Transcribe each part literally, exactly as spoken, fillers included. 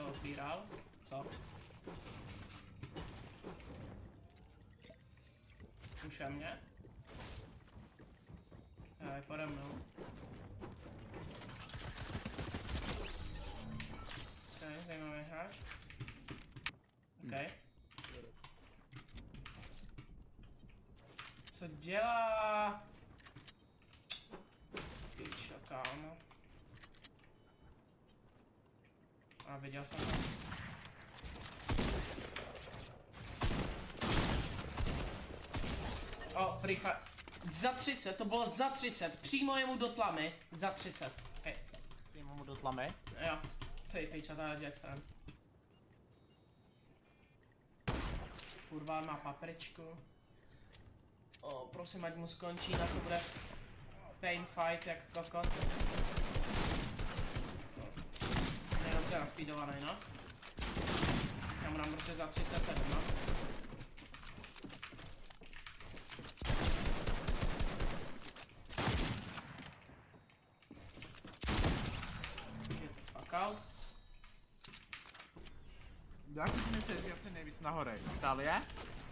otvíral. Co? Už je mě? Jo, je pode mnou. Ok, zajímavý hráč. Ok. Co dělá? Píčo, kámo. A viděl jsem to. O, Free Fire. Za třicet, to bylo za třicet. Přímo jemu do tlamy. Za třicet. Okay. Přímo mu do tlamy? Jo. Ty píčo, to je extrém. Kurva, má papričku. O, prosím, ať mu skončí, na to bude pain fight jak kokot. Je dobře naspídovaný, no. Já mu dám prostě za třicet sedm, no. Get the fuck out. Jak si myslíš, že je nejvíc nahoře? Itálie?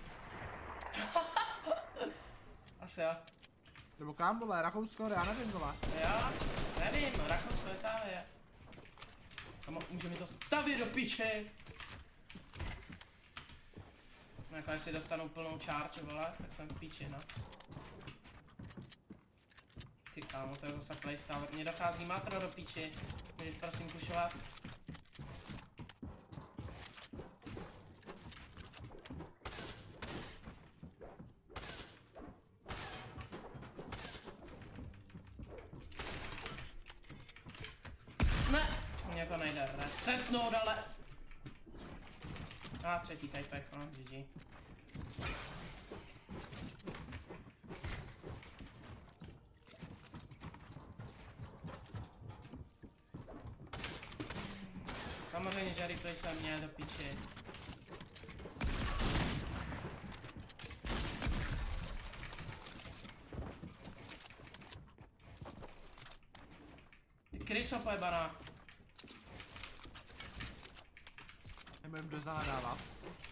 Asi jo. Nebo kam vole, Rakousko, já nevím vole. Já nevím, Rakousko, Itálie. Kamo, může mi to stavit do piče. Nakonec si dostanu plnou charge, vole, tak jsem v piči, no. Ty kámo, to je zase playstyle, mně dochází matro do piči. Můžeš prosím pušovat? Ne, mně to nejde resetnout, ale... A třetí typek, no, G G. Samozřejmě, že replay se mě do piči. Ty kryso pojebaná. Nebudem dost nadávat.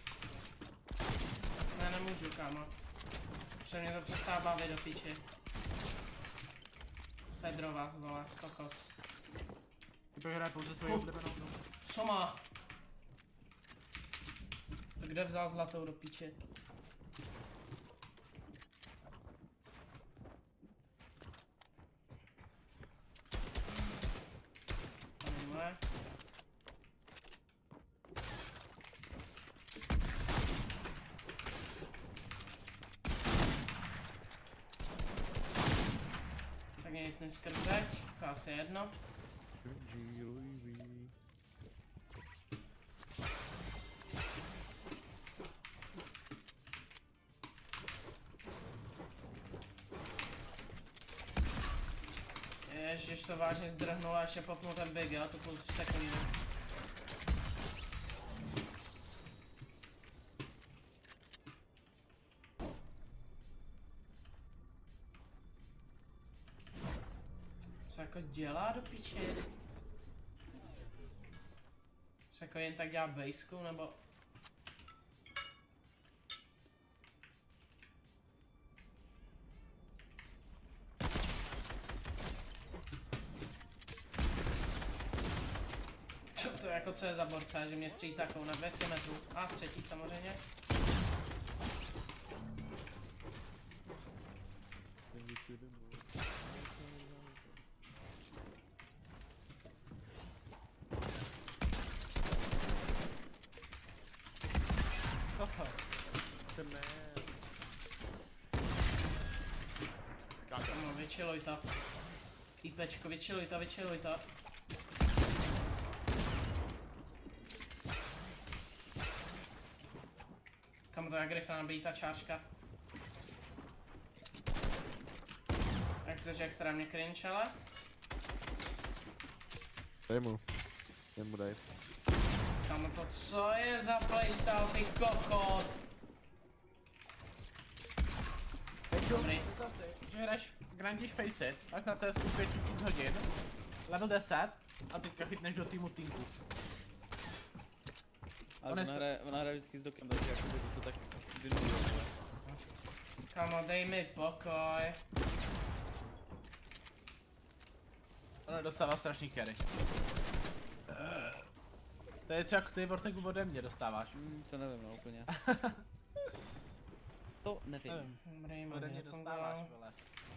Ne, nemůžu, kámo. Protože mě to přestává bavit do piči. Pedro vás vole, kokot. Ty hraje pouze svoji oblíbenou hru. Co má? Tak kde vzal zlatou do piči? Tamhle. Tak mě hitne skrz zeď, to asi jedno. Ježiš, to vážně zdrhnulo a ještě popnul ten big, jo, to půl sekundy. Co jako dělá do piči? Co jako jen tak dělá basku, nebo... Co to jako, co je za borce, že mě střílí takovou na dvě stě metrů. A třetí samozřejmě. No, vyčiluj to. IPčko, vyčiluj to, vyčiluj to. Kam to jak rychle nabíjí ta čářka. Jak jsi extrémně cringe, ale? Dej mu. Dej mu dej. Kamo to co je za playstyle, ty kokot? Dobrý. Že hraješ Grandíš Faceit, tak na C S ku pět tisíc hodin, level deset a teďka chytneš do týmu týmku. Ale On je ona sto- hraje, ona hraje vždycky s dokem, takže jakoby to jsou tak dynamové. Kamo, dej mi pokoj. Ona dostává strašný carry. To je třeba ty Vortegu ode mě dostáváš. Hmm, to nevím, no úplně. To nevím. Nevím. Dobrý, mám Ode mě dostáváš, vole.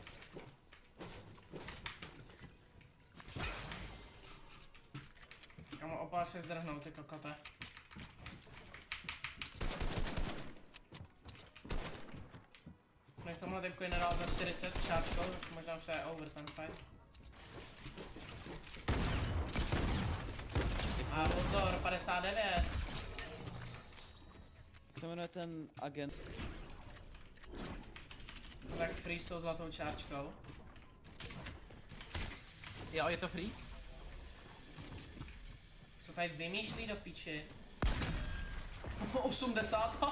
Kamo, opál se zdrhnout, ty kokote. Když tomhle typku nedal za čtyřicet čáčkou, tak možná už je over ten fight. A pozor, padesát devět. Jak se jmenuje ten agent? Tak free s tou zlatou čáčkou. Jo, je to free? Co tady vymýšlí do píči? osmdesát,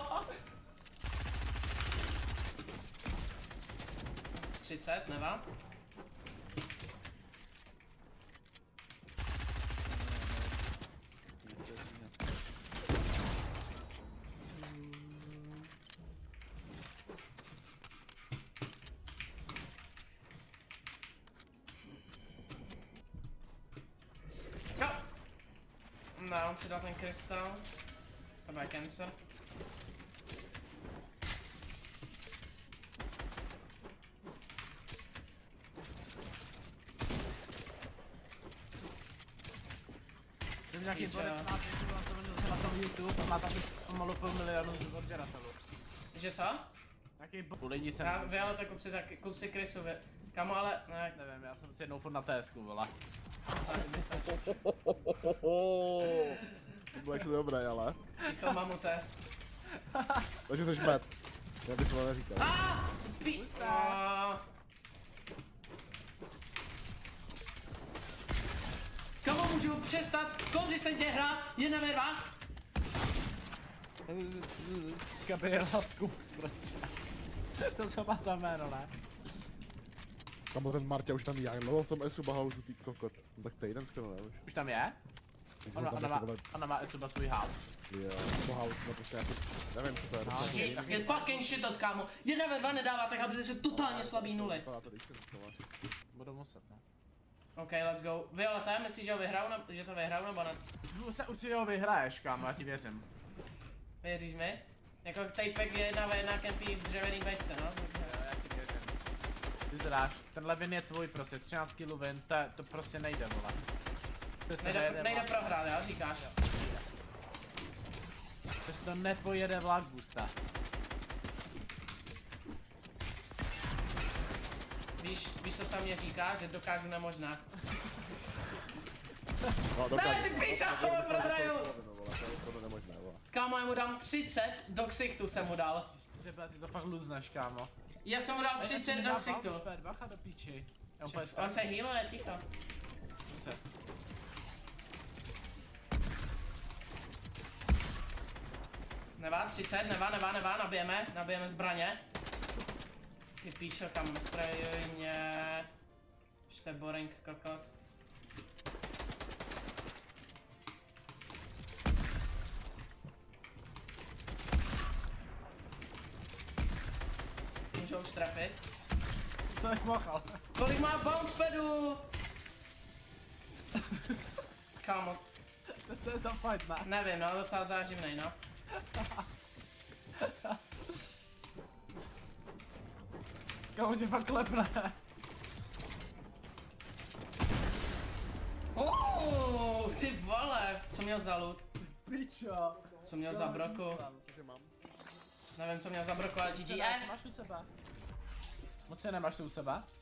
třicet, nevá? Jo! Ne, on si dal ten krystal. To bude cancer. To je nějaký Píče. borec, má to na tom YouTube a má tam pomalu půl milionu z odžeratelů. Že co? Nějaký bo... lidi jsem... Já, vy ale tak kup si, tak, kup si krysu, vy. Kamo, ale ne, Nevím, já jsem si jednou furt na TSku, vole. To bylo ještě dobré, ale. ticho mamute. Takže jsi med. Já bych to neříkal. Ah! Pí... Ah. Kamo, můžu přestat konzistentně hrát jedna ve dva? Gabriela Skux prostě. To co má za jméno, ne? Kamo, ten Marta už tam jangloval v tom Esu Bahausu, ty kokot. No tak týden skoro, ne už. Už tam je? Ona, ona, má, ona má třeba svůj house. Jo, Bahaus, no prostě jako, nevím, co to je. No. prostě- Je, je fucking shitot, kámo. Jedna ve dva nedává, tak abyste se totálně slabý nuly. Vypadá to vždycky zůstává. Budu muset, ne? OK, let's go. Violeta, myslíš, že ho vyhraju, ne- že to vyhraju nebo ne? No, se určitě ho vyhraješ, kámo, já ti věřím. Věříš mi? Jako týpek je jedna ve jedna kempí v dřevěný bejce, no? Jo, já ti věřím. Ty to dáš, tenhle win je tvůj prostě, třináct kilů win, to, to prostě nejde, vole. To se Nejde, nejede nejde vlak. prohrát, jo, říkáš. To se to nepojede vlak, Busta. Víš, víš, co se mě říká, že dokážu nemožná. No, Ne, ty piča, ale prohraju! No, vole, to je opravdu nemožné, vole. Kámo, já mu dám třicet do ksichtu jsem mu dal. Že ty to fakt luzneš, kámo. Já jsem mu dal třicet do ksichtu. Bacha do píči. Já On úplně se healuje, ticho. se. Nevá, třicet, nevá, nevá, nevá, nabijeme, nabijeme zbraně. Ty píšo, kam zbrajuj mě. Ještě boring, kokot. Můžou už trefit. To je mochal. Kolik má bounce padu? Kámo, To je za fight, ne? nevím, no, docela záživnej, no. Kámo, tě fakt klepne. Oh, ty vole, co měl za loot? Pičo. Co měl za broku? Takže mám. Nevím, co měl za broku, ale G G Co S. máš u sebe? Moc se nemáš tu u sebe?